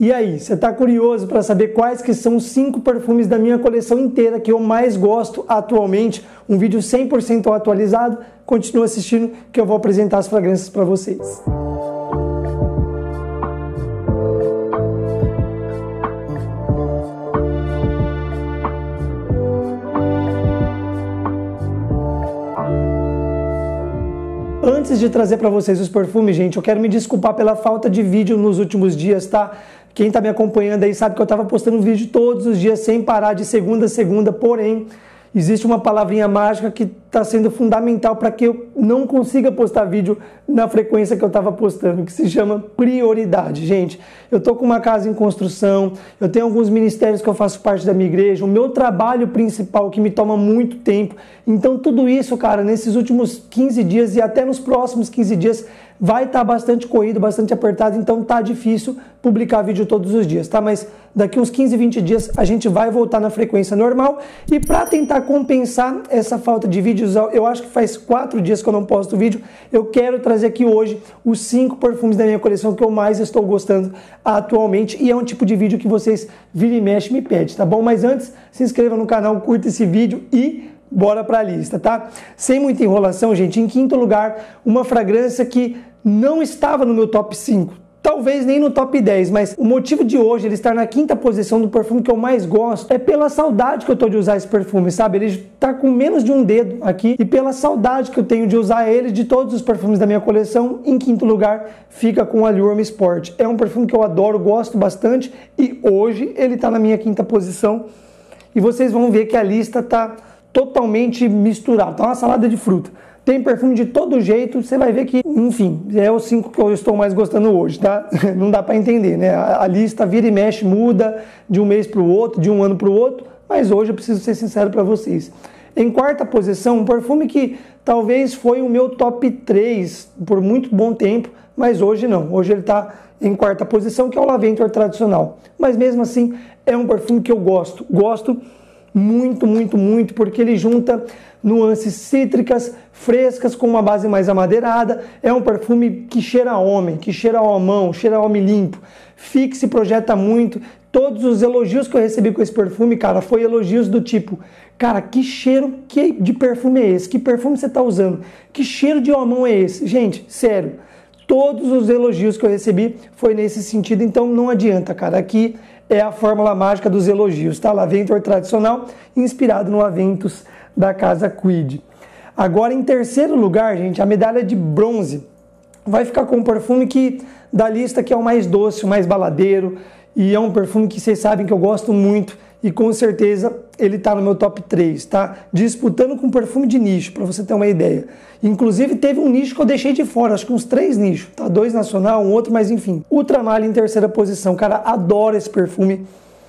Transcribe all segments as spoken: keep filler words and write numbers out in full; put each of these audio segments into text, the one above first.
E aí, você está curioso para saber quais que são os cinco perfumes da minha coleção inteira que eu mais gosto atualmente? Um vídeo cem por cento atualizado? Continua assistindo que eu vou apresentar as fragrâncias para vocês. Antes de trazer para vocês os perfumes, gente, eu quero me desculpar pela falta de vídeo nos últimos dias, tá? Quem tá me acompanhando aí sabe que eu tava postando vídeo todos os dias sem parar, de segunda a segunda, porém, existe uma palavrinha mágica que está sendo fundamental para que eu não consiga postar vídeo na frequência que eu estava postando, que se chama prioridade. Gente, eu tô com uma casa em construção, eu tenho alguns ministérios que eu faço parte da minha igreja, o meu trabalho principal que me toma muito tempo. Então tudo isso, cara, nesses últimos quinze dias e até nos próximos quinze dias vai estar tá bastante corrido, bastante apertado, então tá difícil publicar vídeo todos os dias, tá? Mas daqui uns quinze, vinte dias a gente vai voltar na frequência normal e para tentar compensar essa falta de vídeos, eu acho que faz quatro dias que eu não posto vídeo, eu quero trazer aqui hoje os cinco perfumes da minha coleção que eu mais estou gostando atualmente e é um tipo de vídeo que vocês vira e mexe me pedem, tá bom? Mas antes, se inscreva no canal, curta esse vídeo e bora pra lista, tá? Sem muita enrolação, gente, em quinto lugar, uma fragrância que não estava no meu top cinco, talvez nem no top dez, mas o motivo de hoje ele estar na quinta posição do perfume que eu mais gosto é pela saudade que eu tô de usar esse perfume, sabe? Ele tá com menos de um dedo aqui e pela saudade que eu tenho de usar ele, de todos os perfumes da minha coleção, em quinto lugar fica com o Allure Homme Sport. É um perfume que eu adoro, gosto bastante e hoje ele tá na minha quinta posição e vocês vão ver que a lista tá totalmente misturada, tá uma salada de fruta. Tem perfume de todo jeito, você vai ver que, enfim, é os cinco que eu estou mais gostando hoje, tá? Não dá para entender, né? A, a lista vira e mexe, muda de um mês para o outro, de um ano para o outro, mas hoje eu preciso ser sincero para vocês. Em quarta posição, um perfume que talvez foi o meu top três por muito bom tempo, mas hoje não. Hoje ele está em quarta posição, que é o Lavender tradicional. Mas mesmo assim, é um perfume que eu gosto. Gosto muito, muito, muito, porque ele junta nuances cítricas, frescas, com uma base mais amadeirada. É um perfume que cheira a homem, que cheira a homão, cheira a homem limpo. Fica, se projeta muito. Todos os elogios que eu recebi com esse perfume, cara, foi elogios do tipo, cara, que cheiro que de perfume é esse? Que perfume você tá usando? Que cheiro de homão é esse? Gente, sério, todos os elogios que eu recebi foi nesse sentido, então não adianta, cara. Aqui é a fórmula mágica dos elogios, tá? Lavender tradicional, inspirado no Aventus da casa Creed. Agora, em terceiro lugar, gente, a medalha de bronze vai ficar com um perfume que, da lista, que é o mais doce, o mais baladeiro, e é um perfume que vocês sabem que eu gosto muito, e com certeza ele tá no meu top três, tá? Disputando com um perfume de nicho, para você ter uma ideia. Inclusive teve um nicho que eu deixei de fora, acho que uns três nichos, tá? Dois nacional, um outro, mas enfim. Ultramalha em terceira posição, cara, adoro esse perfume.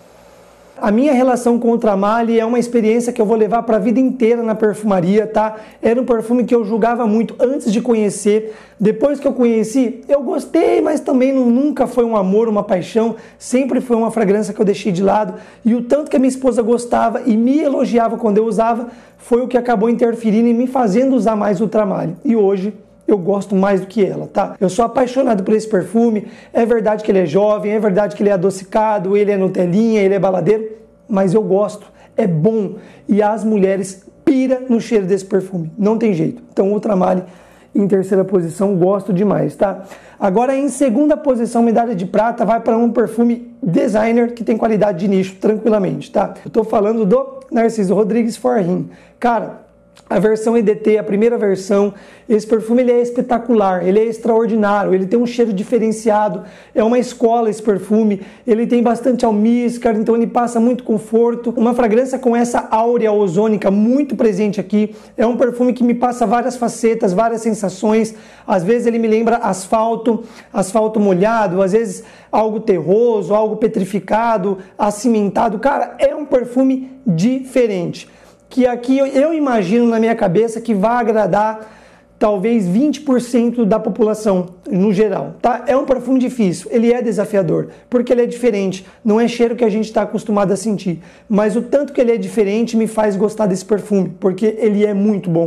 A minha relação com o Ultramalha é uma experiência que eu vou levar para a vida inteira na perfumaria, tá? Era um perfume que eu julgava muito antes de conhecer. Depois que eu conheci, eu gostei, mas também não, nunca foi um amor, uma paixão. Sempre foi uma fragrância que eu deixei de lado. E o tanto que a minha esposa gostava e me elogiava quando eu usava, foi o que acabou interferindo e me fazendo usar mais o Ultramalha. E hoje eu gosto mais do que ela, tá? Eu sou apaixonado por esse perfume, é verdade que ele é jovem, é verdade que ele é adocicado, ele é Nutelinha, ele é baladeiro, mas eu gosto, é bom, e as mulheres piram no cheiro desse perfume, não tem jeito. Então, Ultramalha em terceira posição, gosto demais, tá? Agora, em segunda posição, medalha de prata, vai para um perfume designer que tem qualidade de nicho, tranquilamente, tá? Eu tô falando do Narciso Rodrigues For Him. Cara, a versão E D T, a primeira versão, esse perfume ele é espetacular, ele é extraordinário, ele tem um cheiro diferenciado, é uma escola esse perfume, ele tem bastante almíscar, então ele passa muito conforto, uma fragrância com essa áurea ozônica muito presente aqui, é um perfume que me passa várias facetas, várias sensações, às vezes ele me lembra asfalto, asfalto molhado, às vezes algo terroso, algo petrificado, acimentado, cara, é um perfume diferente. Que aqui eu imagino na minha cabeça que vai agradar talvez vinte por cento da população no geral, tá? É um perfume difícil, ele é desafiador, porque ele é diferente, não é cheiro que a gente está acostumado a sentir, mas o tanto que ele é diferente me faz gostar desse perfume, porque ele é muito bom.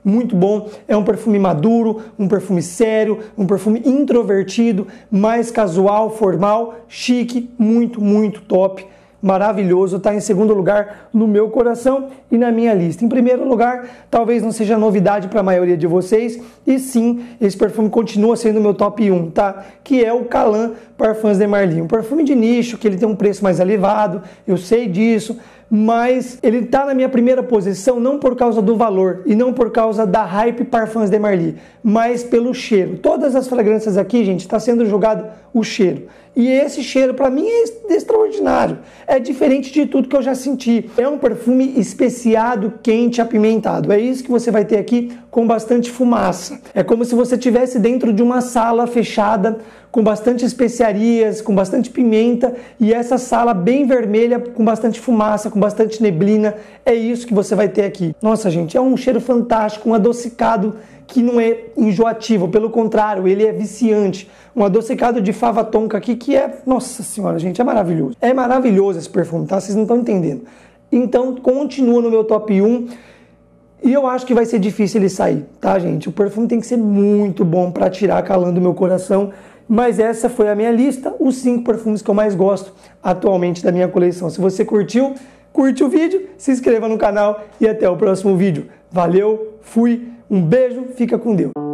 muito bom. É um perfume maduro, um perfume sério, um perfume introvertido, mais casual, formal, chique, muito, muito top. Maravilhoso, está em segundo lugar no meu coração e na minha lista. Em primeiro lugar, talvez não seja novidade para a maioria de vocês, e sim, esse perfume continua sendo o meu top um, tá? Que é o Calan Parfums de Marly. Um perfume de nicho, que ele tem um preço mais elevado, eu sei disso, mas ele está na minha primeira posição não por causa do valor e não por causa da hype Parfums de Marly, mas pelo cheiro. Todas as fragrâncias aqui, gente, está sendo julgado o cheiro. E esse cheiro, para mim, é extraordinário. É diferente de tudo que eu já senti. É um perfume especiado, quente, apimentado. É isso que você vai ter aqui com bastante fumaça. É como se você estivesse dentro de uma sala fechada, com bastante especiarias, com bastante pimenta, e essa sala bem vermelha, com bastante fumaça, com bastante neblina. É isso que você vai ter aqui. Nossa, gente, é um cheiro fantástico, um adocicado que não é enjoativo, pelo contrário, ele é viciante. Um adocicado de fava tonka aqui que é, nossa senhora, gente, é maravilhoso. É maravilhoso esse perfume, tá? Vocês não estão entendendo. Então, continua no meu top um. E eu acho que vai ser difícil ele sair, tá, gente? O perfume tem que ser muito bom para tirar calando o meu coração. Mas essa foi a minha lista, os cinco perfumes que eu mais gosto atualmente da minha coleção. Se você curtiu, curte o vídeo, se inscreva no canal e até o próximo vídeo. Valeu, fui, um beijo, fica com Deus.